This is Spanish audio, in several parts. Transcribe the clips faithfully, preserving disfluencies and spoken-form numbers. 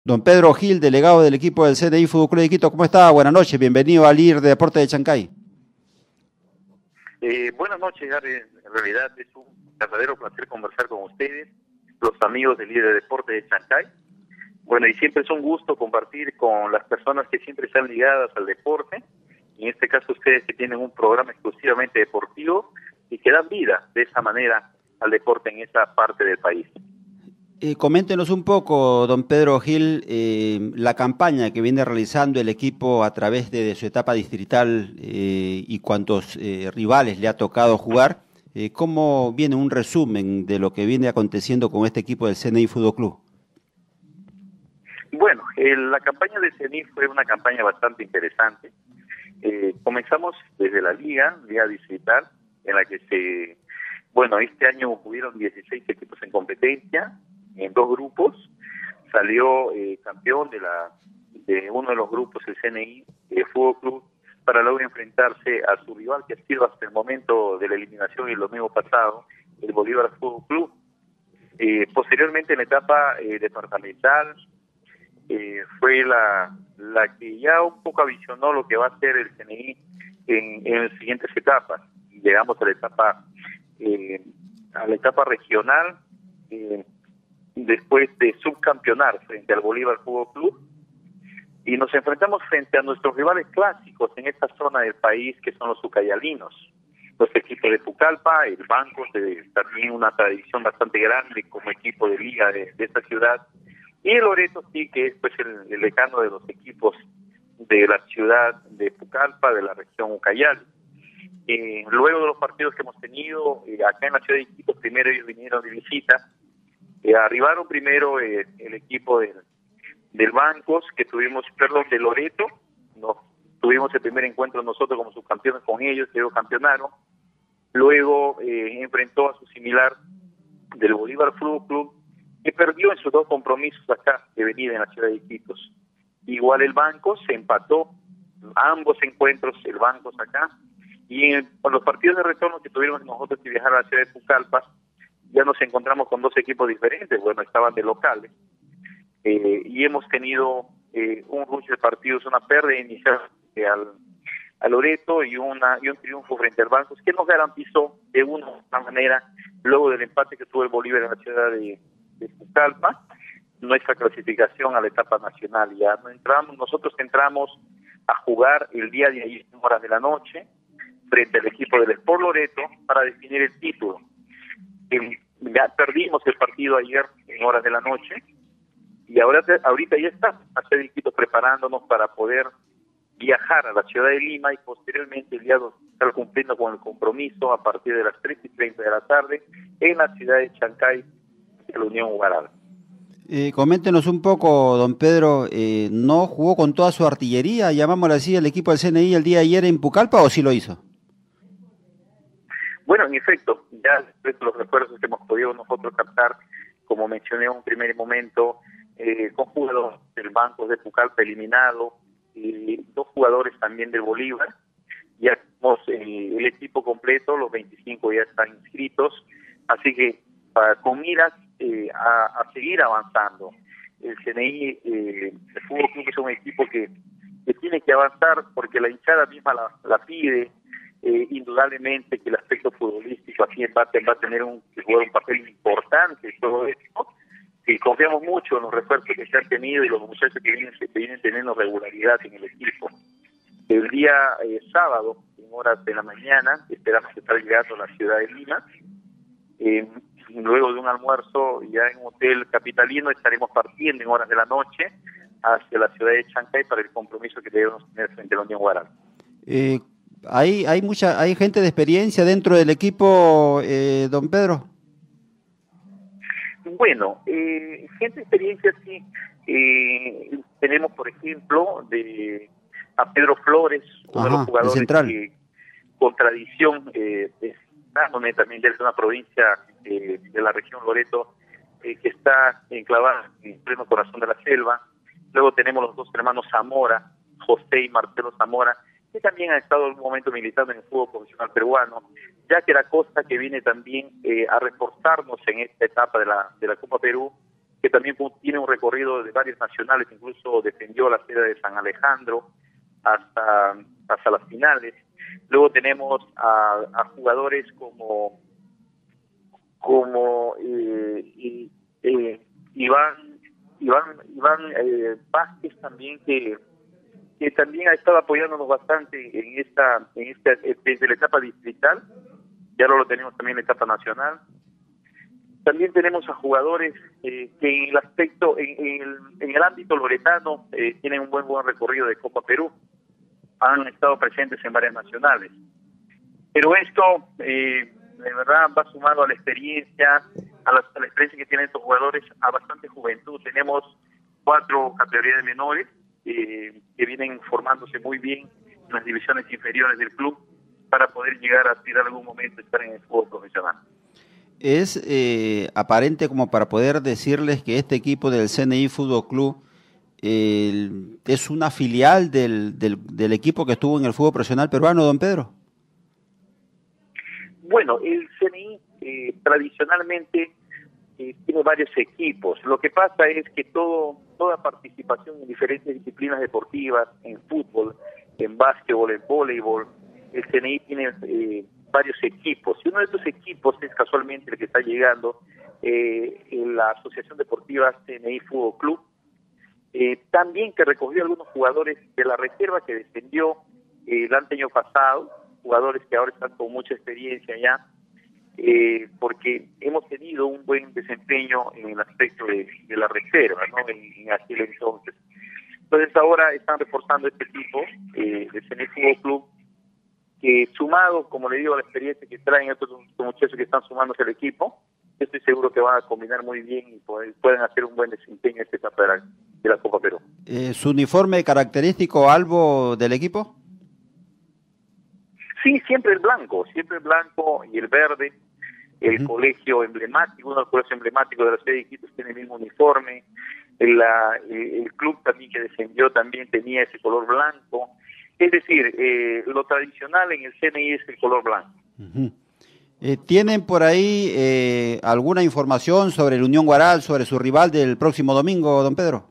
Don Pedro Gil, delegado del equipo del C N I Fútbol Club de Quito, ¿cómo está? Buenas noches, bienvenido al I R de Deporte de Chancay. Eh, buenas noches, Gary. En realidad es un verdadero placer conversar con ustedes, los amigos del I R de Deporte de Chancay. Bueno, y siempre es un gusto compartir con las personas que siempre están ligadas al deporte, en este caso ustedes que tienen un programa exclusivamente deportivo y que dan vida de esa manera al deporte en esa parte del país. Eh, coméntenos un poco, don Pedro Gil, eh, la campaña que viene realizando el equipo a través de, de su etapa distrital eh, y cuántos eh, rivales le ha tocado jugar. Eh, ¿Cómo viene un resumen de lo que viene aconteciendo con este equipo del C N I Fútbol Club? Bueno, eh, la campaña de C N I fue una campaña bastante interesante. Eh, comenzamos desde la liga, liga distrital, en la que se, bueno, este año hubieron dieciséis equipos en competencia, en dos grupos. Salió eh, campeón de la de uno de los grupos, el C N I eh, Fútbol Club, para luego enfrentarse a su rival, que ha sido hasta el momento de la eliminación y el domingo pasado, el Bolívar Fútbol Club. Eh, posteriormente, en la etapa eh, departamental, eh, fue la, la que ya un poco avisionó lo que va a ser el C N I en, en las siguientes etapas. Llegamos a la etapa eh, a la etapa regional, eh, después de subcampeonar frente al Bolívar Fútbol Club, y nos enfrentamos frente a nuestros rivales clásicos en esta zona del país, que son los ucayalinos, los equipos de Pucallpa, el Banco, de, también una tradición bastante grande como equipo de liga de, de esta ciudad, y el Loreto, sí, que es pues el, el decano de los equipos de la ciudad de Pucallpa, de la región Ucayali. Eh, luego de los partidos que hemos tenido eh, acá en la ciudad de Quito, primero ellos vinieron de visita. Eh, arribaron primero eh, el equipo del, del Bancos, que tuvimos, perdón, de Loreto. Nos tuvimos el primer encuentro nosotros como subcampeones con ellos, que ellos campeonaron. Luego eh, enfrentó a su similar del Bolívar Fútbol Club, que perdió en sus dos compromisos acá de venida en la ciudad de Iquitos. Igual el Bancos se empató ambos encuentros, el Bancos acá, y en, con los partidos de retorno que tuvimos nosotros que viajar a la ciudad de Pucallpa, ya nos encontramos con dos equipos diferentes. Bueno, estaban de locales, eh, y hemos tenido eh, un rush de partidos, una pérdida inicial eh, al, al Loreto y, una, y un triunfo frente al Bancos, que nos garantizó de una u otra manera, luego del empate que tuvo el Bolívar en la ciudad de, de Pucallpa, nuestra clasificación a la etapa nacional. Ya no entramos, nosotros entramos a jugar el día de ayer en horas de la noche frente al equipo del Sport Loreto para definir el título. Eh, ya perdimos el partido ayer en horas de la noche y ahora ahorita ya está hace Quito preparándonos para poder viajar a la ciudad de Lima y posteriormente el día dos estar cumpliendo con el compromiso a partir de las tres y treinta de la tarde en la ciudad de Chancay, de la Unión Huaral. Eh, coméntenos un poco, don Pedro, eh, ¿no jugó con toda su artillería, llamámoslo así, el equipo del C N I el día de ayer en Pucallpa, o sí lo hizo? Bueno, en efecto, ya después de los refuerzos que hemos podido nosotros captar, como mencioné en un primer momento, eh, con jugadores del Banco de Pucallpa eliminado y dos jugadores también del Bolívar. Ya tenemos eh, el equipo completo, los veinticinco ya están inscritos, así que para, con miras eh, a, a seguir avanzando. El C N I, eh, el Fútbol Club, es un equipo que, que tiene que avanzar porque la hinchada misma la, la pide. Eh, indudablemente que el aspecto futbolístico aquí en Bate va a tener un, un papel importante en todo esto, y confiamos mucho en los refuerzos que se han tenido y los muchachos que vienen, que vienen teniendo regularidad en el equipo. El día eh, sábado, en horas de la mañana, esperamos estar llegando a la ciudad de Lima. Eh, luego de un almuerzo ya en un hotel capitalino estaremos partiendo en horas de la noche hacia la ciudad de Chancay para el compromiso que debemos tener frente a la Unión Huaral. Eh, ¿hay, hay, mucha, ¿Hay gente de experiencia dentro del equipo, eh, don Pedro? Bueno, eh, gente de experiencia sí. Eh, tenemos, por ejemplo, de a Pedro Flores, uno Ajá, de los jugadores que, con tradición, eh, de, también desde una provincia eh, de la región Loreto, eh, que está enclavada en pleno corazón de la selva. Luego tenemos los dos hermanos Zamora, José y Marcelo Zamora, que también han estado en un momento militando en el fútbol profesional peruano, ya que la Costa, que viene también eh, a reforzarnos en esta etapa de la de la Copa Perú, que también tiene un recorrido de varios nacionales, incluso defendió la sede de San Alejandro hasta, hasta las finales. Luego tenemos a, a jugadores como, como eh, y, eh, Iván, Iván, Iván eh, Vázquez también, que, que también ha estado apoyándonos bastante en esta, en esta, desde la etapa distrital, ya ahora lo tenemos también en la etapa nacional. También tenemos a jugadores eh, que en el aspecto, en, en, el, en el ámbito loretano, eh, tienen un buen buen recorrido de Copa Perú, han estado presentes en varias nacionales. Pero esto, eh, de verdad, va sumado a la experiencia, a la, a la experiencia que tienen estos jugadores, a bastante juventud. Tenemos cuatro categorías de menores eh, que vienen formándose muy bien en las divisiones inferiores del club para poder llegar a aspirar algún momento a estar en el fútbol profesional. Es eh, aparente como para poder decirles que este equipo del C N I Fútbol Club eh, es una filial del, del, del equipo que estuvo en el fútbol profesional peruano, don Pedro. Bueno, el C N I eh, tradicionalmente eh, tiene varios equipos. Lo que pasa es que todo toda participación en diferentes disciplinas deportivas, en fútbol, en básquetbol, en voleibol, el C N I tiene eh, varios equipos, y uno de estos equipos es casualmente el que está llegando, eh, en la Asociación Deportiva C N I Fútbol Club, eh, también que recogió algunos jugadores de la reserva que descendió eh, el año pasado, jugadores que ahora están con mucha experiencia ya, eh, porque hemos tenido un buen desempeño en el aspecto de, de la reserva, ¿no? En, en aquel entonces. Entonces ahora están reforzando este equipo eh, de C N I Fútbol Club, que sumado, como le digo, a la experiencia que traen estos muchachos que están sumándose al equipo, yo estoy seguro que van a combinar muy bien y pueden, pueden hacer un buen desempeño en esta etapa de la, de la Copa Perú. Eh, ¿Su uniforme característico, Albo, del equipo? Sí, siempre el blanco, siempre el blanco y el verde. El uh-huh. colegio emblemático, uno de los colegios emblemáticos de la ciudad de Iquitos tiene el mismo uniforme. El, la, el, el club también que descendió también tenía ese color blanco. Es decir, eh, lo tradicional en el C N I es el color blanco. Uh-huh. eh, ¿Tienen por ahí eh, alguna información sobre el Unión Guaral, sobre su rival del próximo domingo, don Pedro?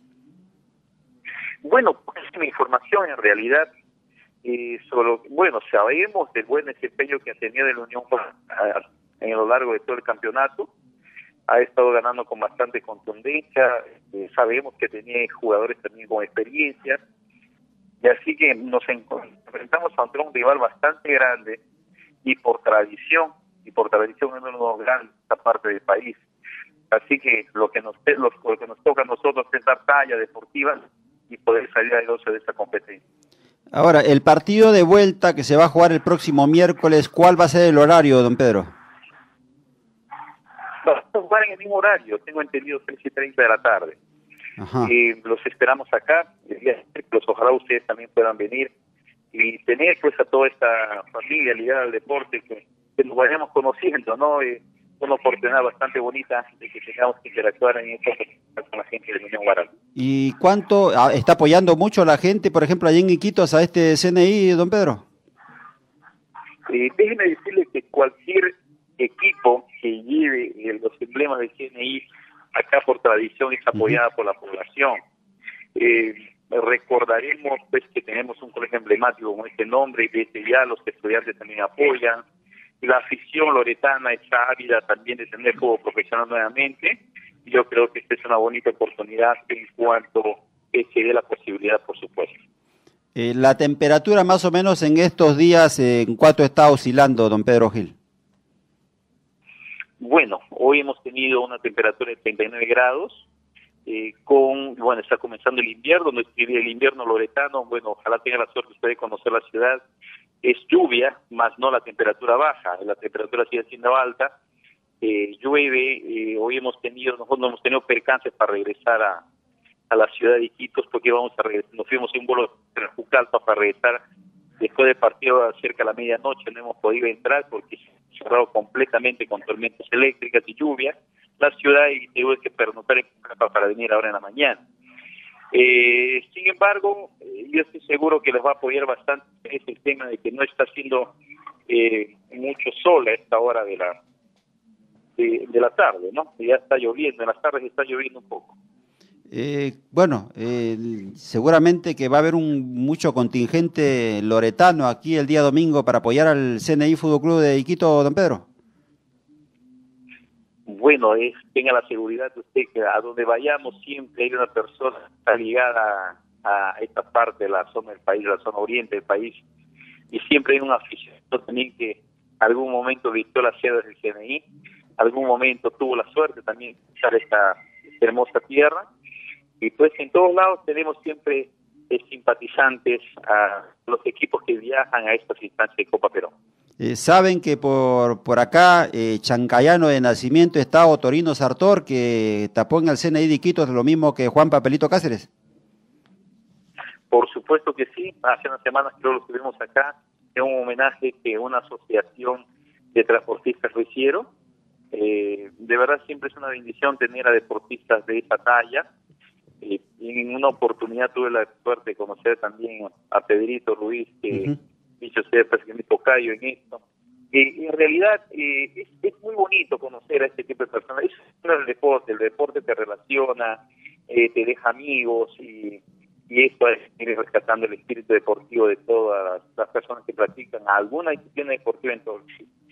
Bueno, pues la información en realidad, eh, solo, bueno, sabemos del buen desempeño que ha tenido el Unión Guaral a, a lo largo de todo el campeonato. Ha estado ganando con bastante contundencia, eh, sabemos que tenía jugadores también con experiencia. Y así que nos enfrentamos a un rival bastante grande y por tradición, y por tradición es uno de los grandes de esta parte del país. Así que lo que nos lo, lo que nos toca a nosotros es dar talla deportiva y poder salir airoso de esta competencia. Ahora, el partido de vuelta que se va a jugar el próximo miércoles, ¿cuál va a ser el horario, don Pedro? Vamos a jugar en el mismo horario, tengo entendido tres y treinta de la tarde. Eh, los esperamos acá, el día los ojalá ustedes también puedan venir y tener pues a toda esta familia ligada al deporte, que, que nos vayamos conociendo, ¿no? Eh, una oportunidad bastante bonita de que tengamos que interactuar en esto con la gente de Unión Guaral. ¿Y cuánto está apoyando mucho la gente, por ejemplo, allá en Iquitos a este C N I, don Pedro? Eh, déjeme decirle que cualquier equipo que lleve eh, los emblemas del C N I acá por tradición es apoyada uh-huh. por la población. Eh, recordaremos pues que tenemos un colegio emblemático con este nombre y desde ya los estudiantes también apoyan. La afición loretana está ávida también de tener juego profesional nuevamente. Y yo creo que esta es una bonita oportunidad en cuanto que se dé la posibilidad, por supuesto. Eh, la temperatura más o menos en estos días, eh, ¿en cuánto está oscilando, don Pedro Gil? Bueno, hoy hemos tenido una temperatura de treinta y nueve grados, eh, con, bueno, está comenzando el invierno, no escribí el invierno loretano, bueno, ojalá tenga la suerte usted de conocer la ciudad. Es lluvia, más no la temperatura baja, la temperatura sigue siendo alta, eh, llueve, eh, hoy hemos tenido, nosotros no hemos tenido percances para regresar a, a la ciudad de Iquitos, porque vamos a regresar, nos fuimos en un vuelo de Jucalpa para regresar después del partido cerca de la medianoche, no hemos podido entrar porque cerrado completamente con tormentas eléctricas y lluvia la ciudad, y tuve que pernoctar en Jucalpa para venir ahora en la mañana. Eh, sin embargo, eh, yo estoy seguro que les va a apoyar bastante ese tema de que no está haciendo eh, mucho sol a esta hora de la de, de la tarde, ¿no? Ya está lloviendo, en las tardes está lloviendo un poco. Eh, bueno, eh, seguramente que va a haber un mucho contingente loretano aquí el día domingo para apoyar al C N I Fútbol Club de Iquitos, don Pedro. Bueno, es, tenga la seguridad de usted que a donde vayamos siempre hay una persona que está ligada a, a esta parte de la zona del país, la zona oriente del país, y siempre hay un aficionado también que algún momento vistió las sedes del C N I, algún momento tuvo la suerte también de pisar esta hermosa tierra, y pues en todos lados tenemos siempre eh, simpatizantes a los equipos que viajan a estas instancias de Copa Perón. Eh, saben que por, por acá, eh, chancayano de nacimiento, está Otorino Sartor, que tapó en el C N I de Iquitos lo mismo que Juan Papelito Cáceres. Por supuesto que sí, hace unas semanas creo lo tuvimos acá, en un homenaje que una asociación de transportistas lo hicieron. Eh, de verdad siempre es una bendición tener a deportistas de esa talla. Eh, y en una oportunidad tuve la suerte de conocer también a Pedrito Ruiz, que uh-huh. dicho sea, pues, que mi tocayo en esto. Eh, en realidad eh, es, es muy bonito conocer a este tipo de personas. Eso es el deporte, el deporte te relaciona, eh, te deja amigos y, y esto es ir rescatando el espíritu deportivo de todas las personas que practican alguna disciplina deportiva en todo el mundo.